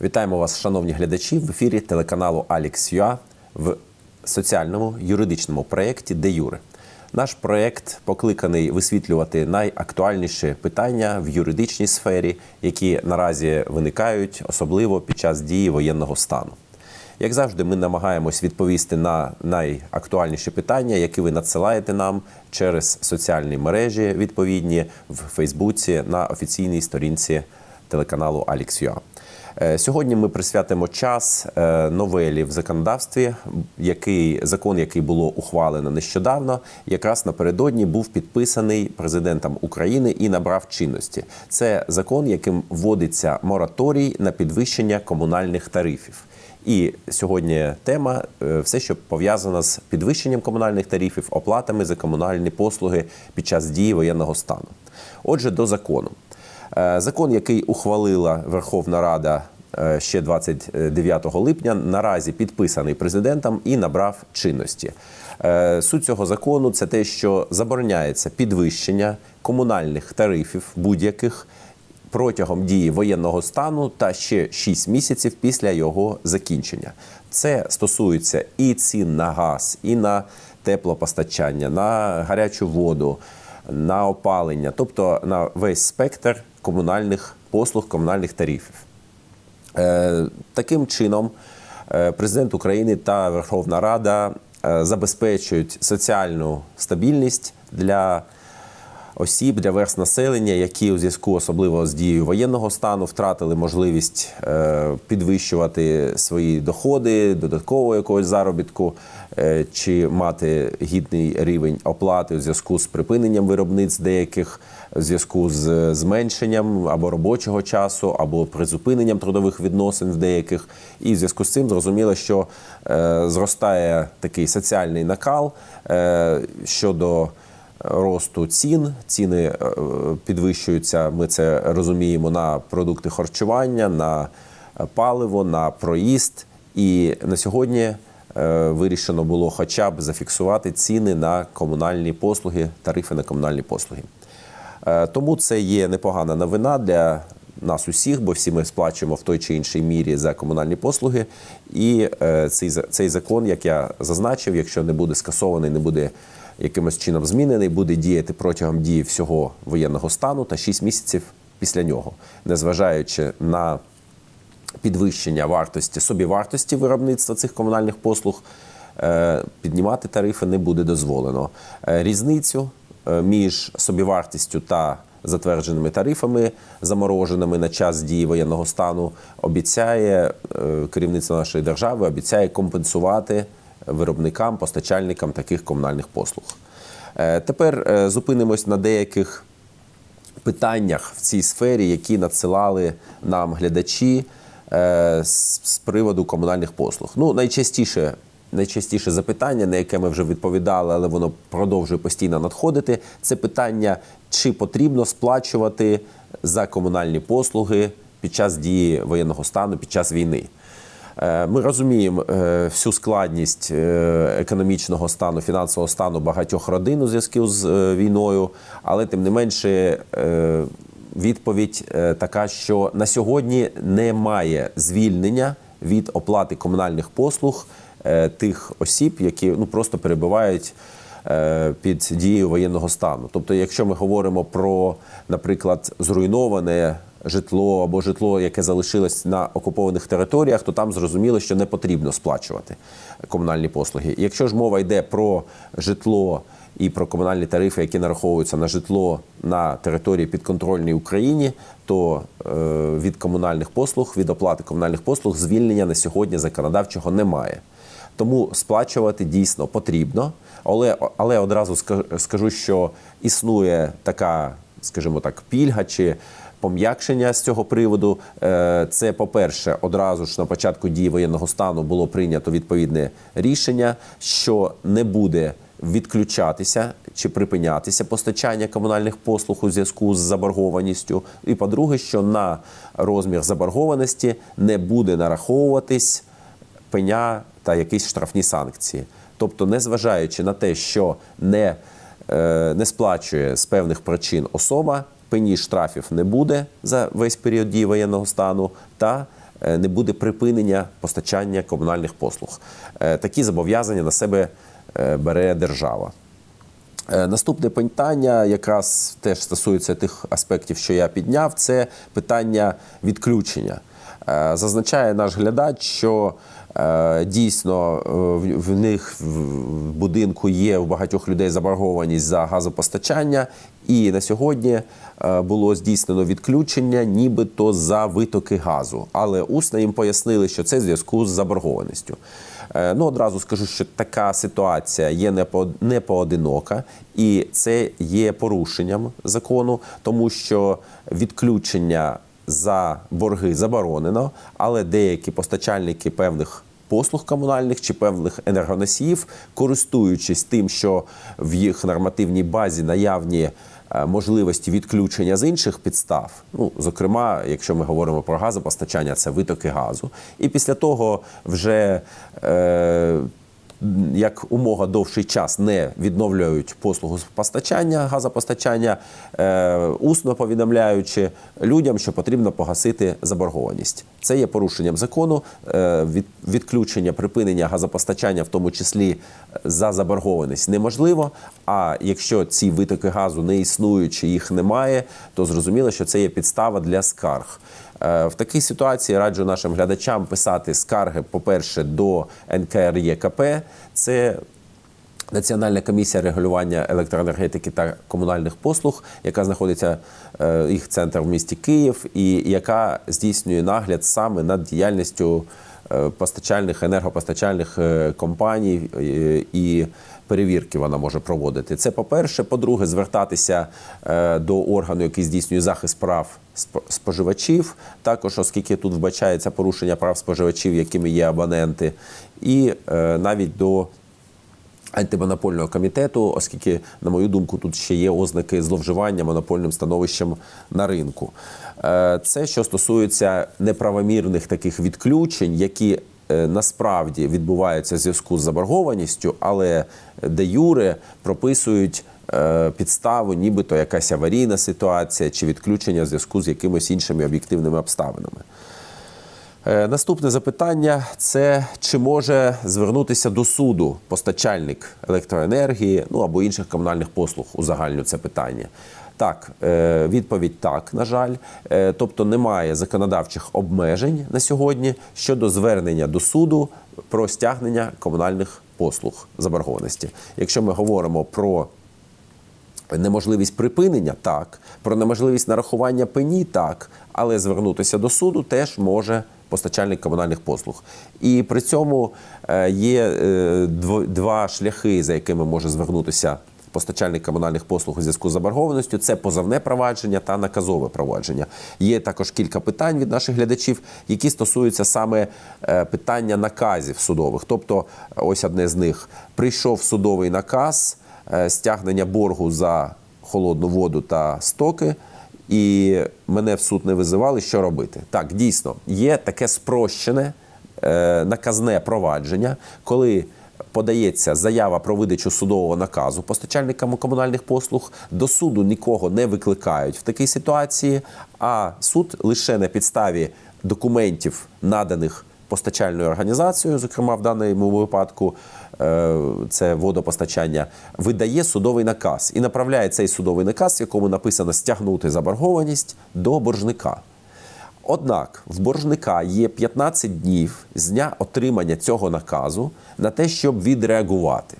Вітаємо вас, шановні глядачі, в ефірі телеканалу Алікс.ua в соціальному юридичному проєкті «Де юре». Наш проєкт покликаний висвітлювати найактуальніші питання в юридичній сфері, які наразі виникають, особливо під час дії воєнного стану. Як завжди, ми намагаємось відповісти на найактуальніші питання, які ви надсилаєте нам через соціальні мережі відповідні в Фейсбуці на офіційній сторінці телеканалу Алікс.ua. Сьогодні ми присвятимо час новелі в законодавстві, закон, який було ухвалено нещодавно, якраз напередодні був підписаний президентом України і набрав чинності. Це закон, яким вводиться мораторій на підвищення комунальних тарифів. І сьогодні тема – все, що пов'язано з підвищенням комунальних тарифів, оплатами за комунальні послуги під час дії воєнного стану. Отже, до закону. Закон, який ухвалила Верховна Рада ще 29 липня, наразі підписаний президентом і набрав чинності. Суть цього закону – це те, що забороняється підвищення комунальних тарифів будь-яких протягом дії воєнного стану та ще 6 місяців після його закінчення. Це стосується і цін на газ, і на теплопостачання, на гарячу воду, на опалення, тобто на весь спектр комунальних послуг, комунальних тарифів. Таким чином, президент України та Верховна Рада забезпечують соціальну стабільність для осіб, для верств населення, які у зв'язку особливо з дією воєнного стану втратили можливість підвищувати свої доходи, додаткового якогось заробітку, чи мати гідний рівень оплати у зв'язку з припиненням виробництв деяких, у зв'язку з зменшенням або робочого часу, або призупиненням трудових відносин в деяких. І в зв'язку з цим зрозуміло, що зростає такий соціальний накал щодо росту цін. Ціни підвищуються, ми це розуміємо, на продукти харчування, на паливо, на проїзд. І на сьогодні вирішено було хоча б зафіксувати ціни на комунальні послуги, тарифи на комунальні послуги. Тому це є непогана новина для нас усіх, бо всі ми сплачуємо в той чи іншій мірі за комунальні послуги. І цей закон, як я зазначив, якщо не буде скасований, не буде якимось чином змінений, буде діяти протягом дії всього воєнного стану та 6 місяців після нього, незважаючи на підвищення собівартості виробництва цих комунальних послуг, піднімати тарифи не буде дозволено. Різницю між собівартістю та затвердженими тарифами, замороженими на час дії воєнного стану, обіцяє керівництво нашої держави, обіцяє компенсувати виробникам, постачальникам таких комунальних послуг. Тепер зупинимось на деяких питаннях в цій сфері, які надсилали нам глядачі з приводу комунальних послуг. Ну, найчастіше запитання, на яке ми вже відповідали, але воно продовжує постійно надходити, це питання, чи потрібно сплачувати за комунальні послуги під час дії воєнного стану, під час війни. Ми розуміємо всю складність економічного стану, фінансового стану багатьох родин у зв'язку з війною, але тим не менше відповідь така, що на сьогодні немає звільнення від оплати комунальних послуг тих осіб, які просто перебувають під дією воєнного стану. Тобто, якщо ми говоримо про, наприклад, зруйноване житло або житло, яке залишилось на окупованих територіях, то там зрозуміло, що не потрібно сплачувати комунальні послуги. Якщо ж мова йде про житло і про комунальні тарифи, які нараховуються на житло на території підконтрольній Україні, то від комунальних послуг, від оплати комунальних послуг звільнення на сьогодні законодавчого немає. Тому сплачувати дійсно потрібно, але одразу скажу, що існує така, скажімо так, пільга чи пом'якшення з цього приводу. Це, по-перше, одразу ж на початку дії воєнного стану було прийнято відповідне рішення, що не буде відключатися чи припинятися постачання комунальних послуг у зв'язку з заборгованістю. І, по-друге, що на розмір заборгованості не буде нараховуватись пеня та якісь штрафні санкції. Тобто, незважаючи на те, що не сплачує з певних причин особа, пені штрафів не буде за весь період дії воєнного стану, та не буде припинення постачання комунальних послуг. Такі зобов'язання на себе бере держава. Наступне питання якраз теж стосується тих аспектів, що я підняв, це питання відключення. Зазначає наш глядач, що дійсно в них в будинку є у багатьох людей заборгованість за газопостачання, і на сьогодні було здійснено відключення нібито за витоки газу. Але усно їм пояснили, що це в зв'язку з заборгованістю. Одразу скажу, що така ситуація є не поодинока, і це є порушенням закону, тому що відключення за борги заборонено, але деякі постачальники певних послуг комунальних чи певних енергоносіїв, користуючись тим, що в їх нормативній базі наявні можливості відключення з інших підстав, зокрема, якщо ми говоримо про газопостачання, це витоки газу, і після того вже як умога довший час не відновлюють послугу постачання, газопостачання, усно повідомляючи людям, що потрібно погасити заборгованість. Це є порушенням закону, відключення, припинення газопостачання, в тому числі за заборгованість, неможливо, а якщо ці витоки газу не існують чи їх немає, то зрозуміло, що це є підстава для скарг. В такій ситуації раджу нашим глядачам писати скарги, по-перше, до НКРЕКП, це Національна комісія регулювання електроенергетики та комунальних послуг, яка знаходиться, їх центр в місті Київ, і яка здійснює нагляд саме над діяльністю енергопостачальних компаній, і перевірки вона може проводити. Це по-перше. По-друге, звертатися до органу, який здійснює захист прав споживачів, також оскільки тут вбачається порушення прав споживачів, якими є абоненти, і навіть до антимонопольного комітету, оскільки, на мою думку, тут ще є ознаки зловживання монопольним становищем на ринку. Це що стосується неправомірних таких відключень, які насправді відбуваються в зв'язку з заборгованістю, але де-юре прописують підставу, нібито якась аварійна ситуація чи відключення в зв'язку з якимись іншими об'єктивними обставинами. Наступне запитання – це чи може звернутися до суду постачальник електроенергії, або інших комунальних послуг, узагальню це питання. Так, відповідь так, на жаль. Тобто немає законодавчих обмежень на сьогодні щодо звернення до суду про стягнення комунальних послуг заборгованості. Якщо ми говоримо про неможливість припинення – так, про неможливість нарахування пені – так, але звернутися до суду теж може постачальник комунальних послуг. І при цьому є два шляхи, за якими може звернутися постачальник комунальних послуг у зв'язку з заборгованістю. Це позовне провадження та наказове провадження. Є також кілька питань від наших глядачів, які стосуються саме питання наказів судових. Тобто, ось одне з них. Прийшов судовий наказ, стягнення боргу за холодну воду та стоки, і мене в суд не визивали, що робити. Так, дійсно, є таке спрощене наказне провадження, коли подається заява про видачу судового наказу постачальникам комунальних послуг, до суду нікого не викликають в такій ситуації, а суд лише на підставі документів, наданих постачальною організацією, зокрема в даному випадку це водопостачання, видає судовий наказ і направляє цей судовий наказ, в якому написано стягнути заборгованість, до боржника. Однак в боржника є 15 днів з дня отримання цього наказу на те, щоб відреагувати.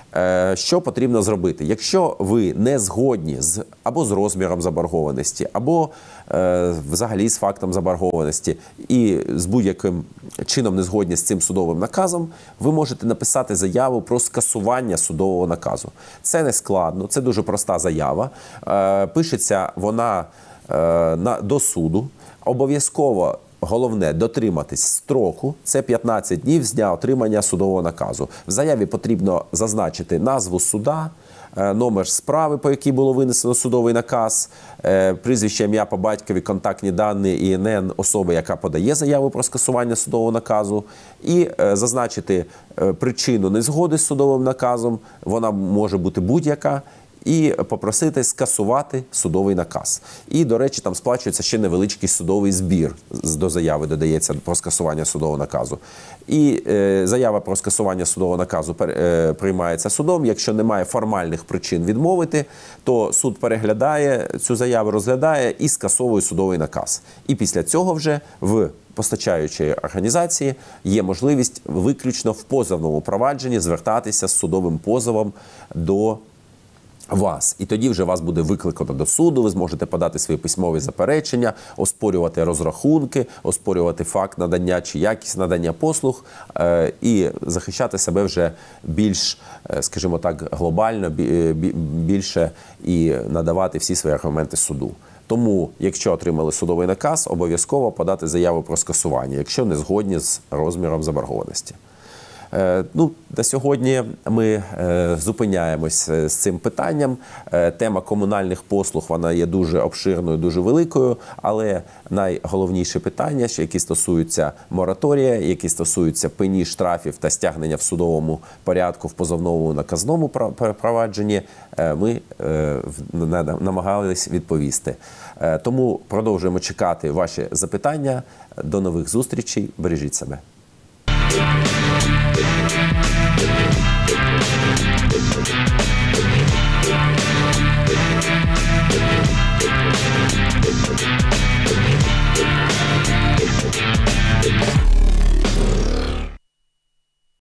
Що потрібно зробити? Якщо ви не згодні або з розміром заборгованості, або взагалі з фактом заборгованості, і з будь-яким чином не згодні з цим судовим наказом, ви можете написати заяву про скасування судового наказу. Це не складно, це дуже проста заява. Пишеться вона до суду. Обов'язково головне дотриматись строку, це 15 днів з дня отримання судового наказу. В заяві потрібно зазначити назву суда, номер справи, по якій було винесено судовий наказ, прізвище, ім'я по батькові, контактні дані і ІНН особи, яка подає заяву про скасування судового наказу, і зазначити причину незгоди з судовим наказом, вона може бути будь-яка, і попросити скасувати судовий наказ. І, до речі, там сплачується ще невеличкий судовий збір. До заяви додається про скасування судового наказу. І заява про скасування судового наказу приймається судом. Якщо немає формальних причин відмовити, то суд переглядає цю заяву, розглядає і скасовує судовий наказ. І після цього вже в постачаючої організації є можливість виключно в позовному провадженні звертатися з судовим позовом до вас. І тоді вже вас буде викликано до суду, ви зможете подати свої письмові заперечення, оспорювати розрахунки, оспорювати факт надання чи якість надання послуг і захищати себе вже більш, скажімо так, глобально, більше і надавати всі свої аргументи суду. Тому, якщо отримали судовий наказ, обов'язково подати заяву про скасування, якщо не згодні з розміром заборгованості. На сьогодні ми зупиняємось з цим питанням. Тема комунальних послуг, вона є дуже обширною, дуже великою, але найголовніші питання, які стосуються мораторія, які стосуються пені, штрафів та стягнення в судовому порядку в позовному наказному провадженні, ми намагались відповісти. Тому продовжуємо чекати ваші запитання. До нових зустрічей. Бережіть себе.